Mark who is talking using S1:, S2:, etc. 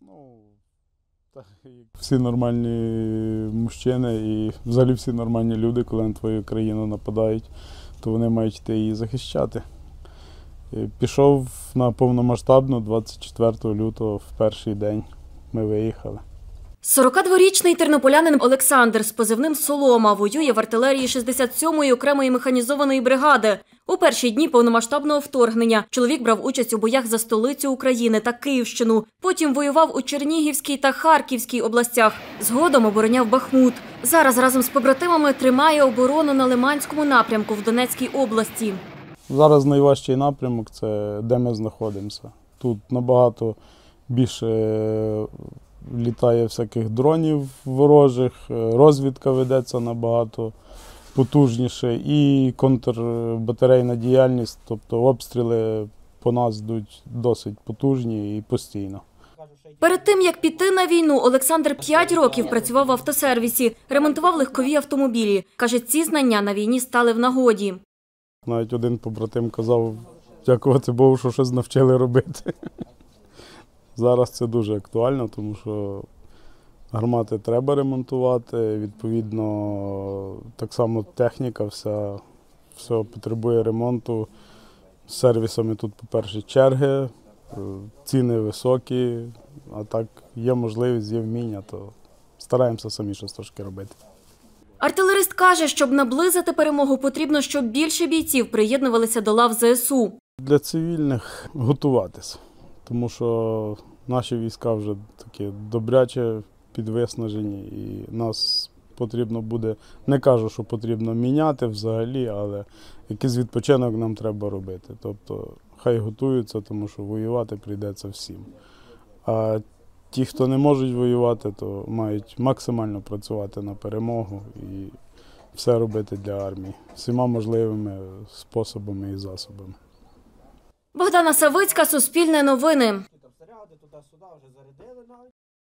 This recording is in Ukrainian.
S1: Ну, так, як всі нормальні мужчини і взагалі всі нормальні люди, коли на твою країну нападають, то вони мають йти її захищати. І пішов на повномасштабну 24 лютого в перший день. Ми виїхали.
S2: 42-річний тернополянин Олександр з позивним «Солома» воює в артилерії 67-ї окремої механізованої бригади. У перші дні повномасштабного вторгнення чоловік брав участь у боях за столицю України та Київщину. Потім воював у Чернігівській та Харківській областях. Згодом обороняв Бахмут. Зараз разом з побратимами тримає оборону на Лиманському напрямку в Донецькій області.
S1: Зараз найважчий напрямок – це де ми знаходимося. Тут набагато більше літає всяких дронів ворожих, розвідка ведеться набагато потужніше і контрбатарейна діяльність, тобто обстріли по нас йдуть досить потужні і постійно.
S2: Перед тим, як піти на війну, Олександр 5 років працював в автосервісі, ремонтував легкові автомобілі. Каже, ці знання на війні стали в нагоді.
S1: Навіть один побратим казав, дякувати Богу, що щось навчили робити. Зараз це дуже актуально, тому що гармати треба ремонтувати, відповідно, так само техніка все потребує ремонту. З сервісами тут, по-перше, черги, ціни високі, а так є можливість, є вміння, то стараємося самі щось трошки робити.
S2: Артилерист каже, щоб наблизити перемогу, потрібно, щоб більше бійців приєднувалися до лав ЗСУ.
S1: Для цивільних готуватися, тому що наші війська вже такі добряче підвиснажені і нас потрібно буде, не кажу, що потрібно міняти взагалі, але якийсь відпочинок нам треба робити. Тобто хай готуються, тому що воювати прийдеться всім. А ті, хто не можуть воювати, то мають максимально працювати на перемогу і все робити для армії всіма можливими способами і засобами.
S2: Богдана Савицька, Суспільне новини.